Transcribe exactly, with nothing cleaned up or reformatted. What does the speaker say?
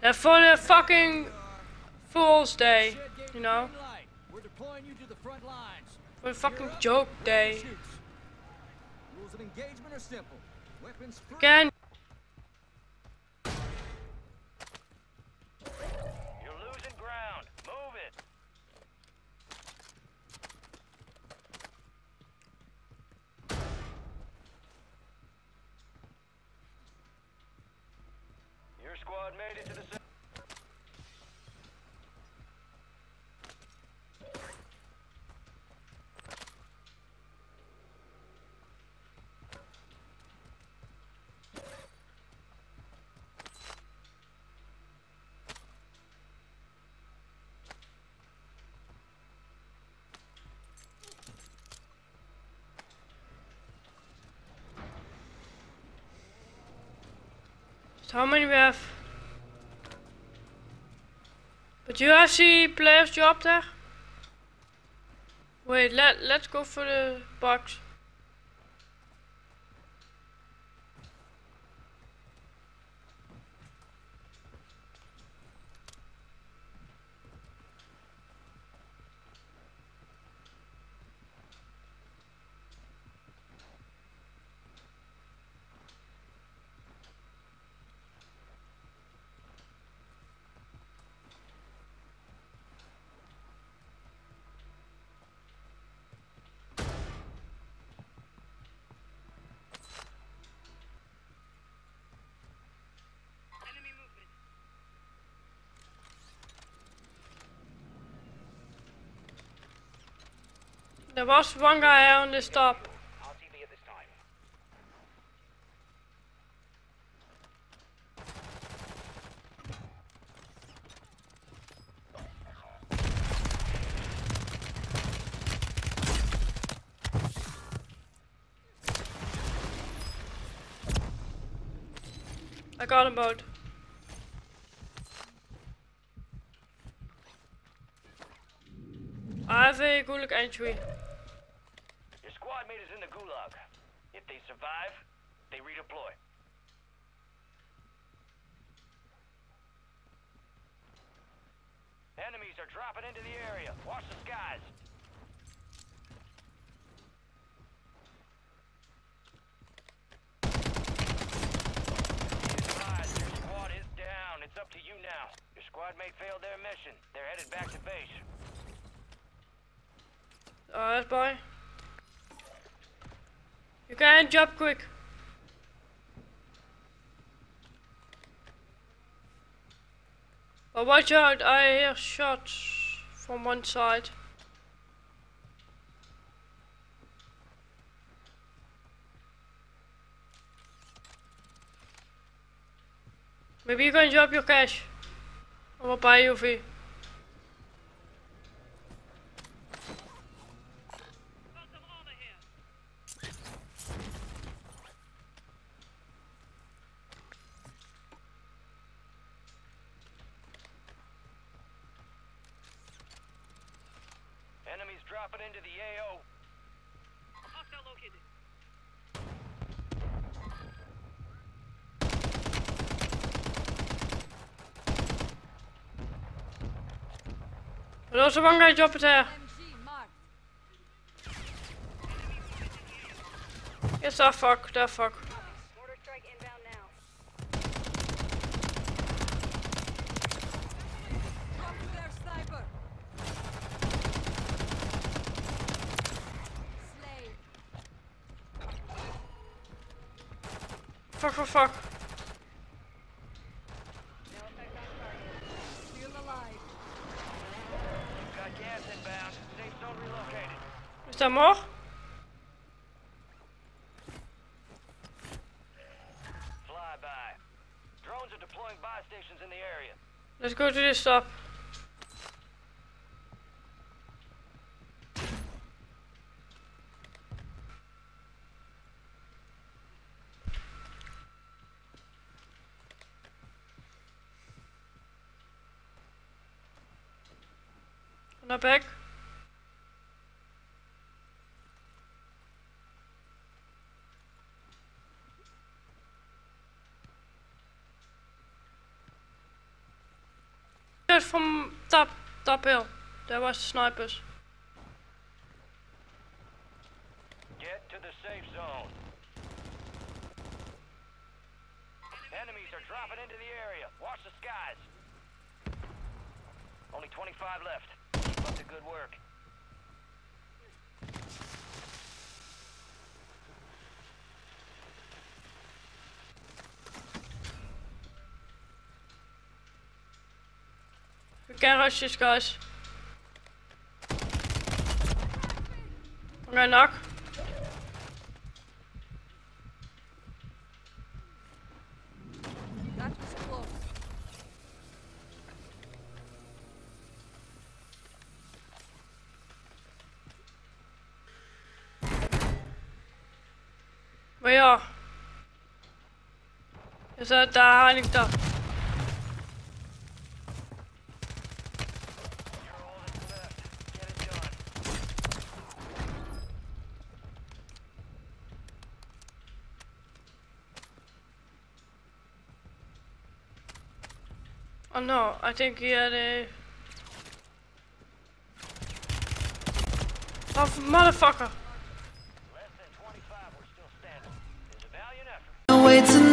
Uh, for the fucking Fool's Day, you know? We're deploying you to the front lines. For the fucking joke day. Rules of engagement are simple. Weapons free. Again. You're losing ground. Move it. Your squad made it to the center. So how many we have? But you have see players job there? Wait, let let's go for the box. There was one guy on this top. R T B at this time. I got him both. I have a Gulag entry. Your squad mate is in the Gulag. If they survive, they redeploy. Enemies are dropping into the area. Watch the skies. Be advised, your squad is down. It's up to you now. Your squad mate failed their mission. They're headed back to base. Alright, boy. You can jump quick. But watch out, I hear shots from one side. Maybe you can drop your cash. I will buy you V. Enemies dropping into the A O. Hostile located. There's also one guy dropping there. Yes, that fuck, that fuck. Mortar strike inbound now. Drop to their sniper. Slay. Fuck, fuck, fuck. No effect on target. Still alive. Got gas inbound. Safe zone relocated. Is there more? Flyby. Drones are deploying buy stations in the area. Let's go to this stop. Naar back. that from top, top hill. There was snipers. Get to the safe zone. Enemies are dropping into the area. Watch the skies. Only twenty-five left. Keep up the good work. We can rush this, guys. I'm gonna knock. That was close. Maar ja. Is dat de herhaling dan? You're all that's left. Get it done. Oh no, I think he had a... Oh, motherfucker! Less than twenty-five, we're still standing. It's a valiant effort. Wait till